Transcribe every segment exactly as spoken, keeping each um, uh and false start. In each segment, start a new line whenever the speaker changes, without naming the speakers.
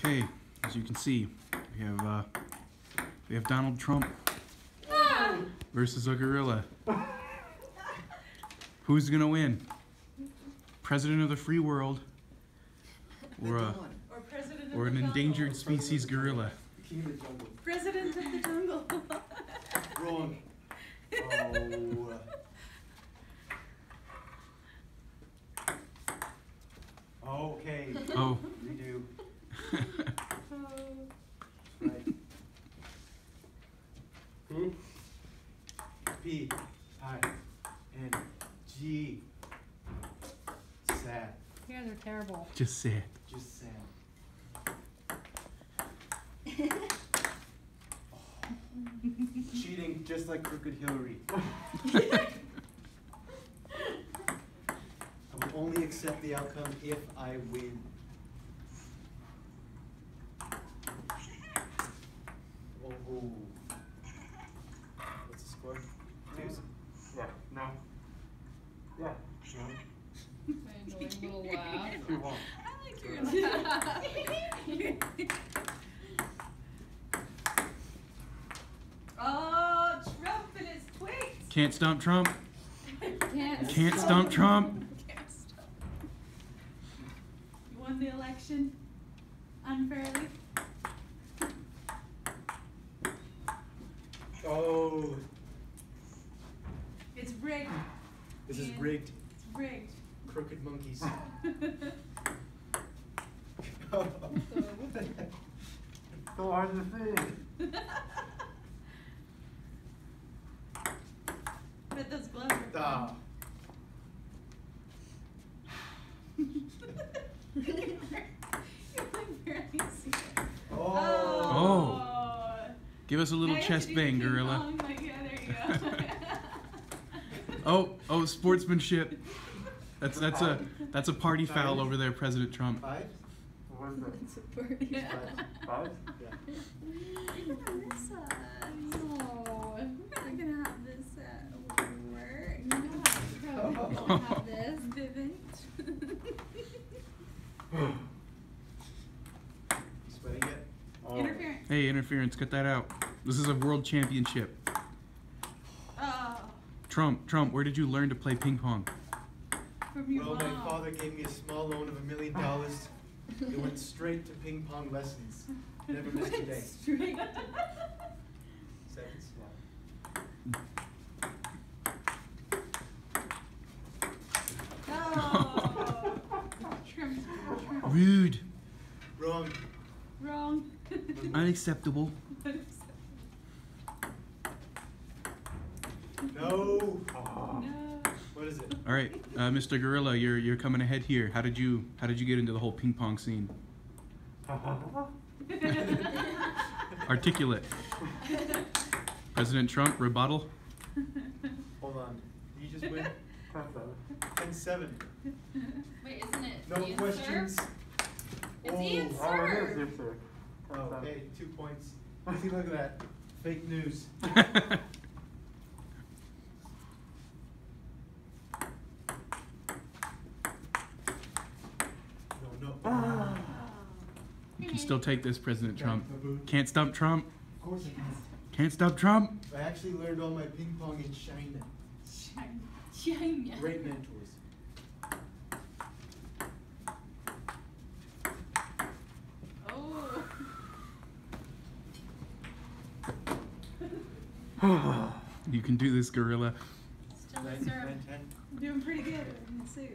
Okay, as you can see, we have uh, we have Donald Trump versus a gorilla. Who's gonna win? President of the free world, or a,
Or president of
or an
the jungle.
endangered species gorilla?
King of the jungle.
President of the jungle.
Wrong. Oh. Okay.
Oh.
Redo.
Oh.
Right. Hmm? P. I. N. G. Sad.
Yeah, they're terrible.
Just say it.
Just sad. Cheating just like Crooked Hillary. I will only accept the outcome if I win. Oh. What's the score? Deuce?
Yeah, no. Yeah, no.
I enjoy a little laugh.
Who won?
I like your laugh. Oh, Trump and his tweets.
Can't stomp Trump.
Can't,
Can't stomp Trump.
Can't stop. You won the election unfairly.
Oh.
It's rigged.
This is
Ian.
rigged.
It's rigged.
Crooked monkeys.
So hard to say.
Bet those gloves are
Ah.
You can barely see it.
Oh.
Oh.
Give us a little
Now you have
chest
to do
bang,
ping
gorilla.
pong, like, yeah, there you go.
Oh, oh, sportsmanship. That's that's a that's a party foul over there, President Trump.
Five?
What is that?
It's a party.
Five?
Five?
Yeah.
Alyssa, no, we're not gonna have this at work. You know how we're gonna have this, Vivint.
Sweating yet?
Oh.
Interference.
Hey, interference, cut that out. This is a world championship.
Oh,
Trump, Trump, where did you learn to play ping pong?
from your
Well,
mom.
my father gave me a small loan of a million dollars. It went straight to ping pong lessons. Never missed a day.
Straight.
Sevens?
Oh. Trim, trim.
Rude.
Wrong.
Wrong.
Unacceptable.
No.
Oh.
No.
What is it?
All right, uh, Mister Gorilla, you're you're coming ahead here. How did you how did you get into the whole ping pong scene? Articulate. President Trump, rebuttal.
Hold on. Did you just win? ten seven.
Wait, isn't it?
No
Ian
questions.
Serve? It's
Oh.
Ian
Oh, it is,
Serve.
yes, sir.
Oh, hey, two points. See, look at that. Fake news. No, no.
Ah.
You can still take this, President
Okay,
Trump.
baboon.
Can't stump Trump.
Of course it is.
Can't stop Trump.
I actually learned all my ping pong in China.
China. China.
Great mentors.
Oh.
You can do this, Gorilla.
Still
Nine,
a serve.
nine, ten.
Doing pretty good in the suit.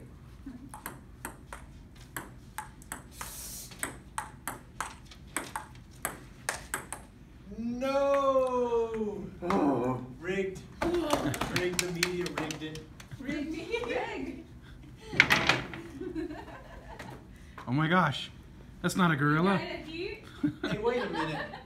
No!
Oh.
Rigged. Rigged. The media rigged it.
Rig. Rig.
Oh my gosh, that's not a gorilla.
Guy that heat?
Hey, wait a minute.